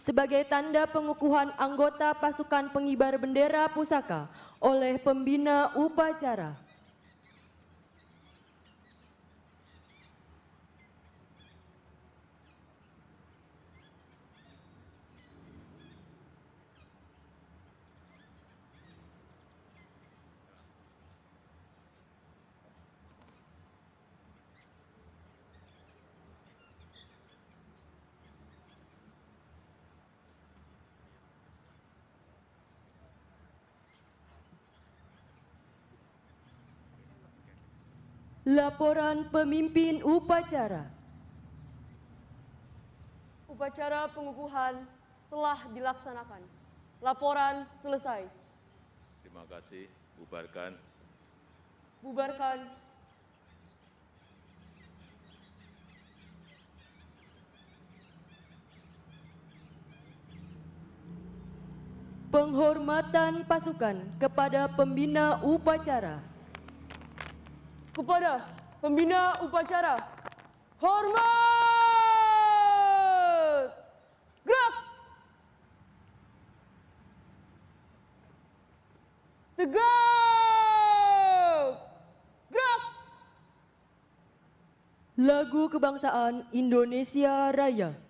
sebagai tanda pengukuhan anggota pasukan pengibar bendera pusaka oleh pembina upacara. Laporan pemimpin upacara. Upacara pengukuhan telah dilaksanakan. Laporan selesai. Terima kasih. Bubarkan. Bubarkan. Penghormatan pasukan kepada pembina upacara. Kepada pembina upacara, hormat! Gerak! Tegak! Gerak! Lagu Kebangsaan Indonesia Raya.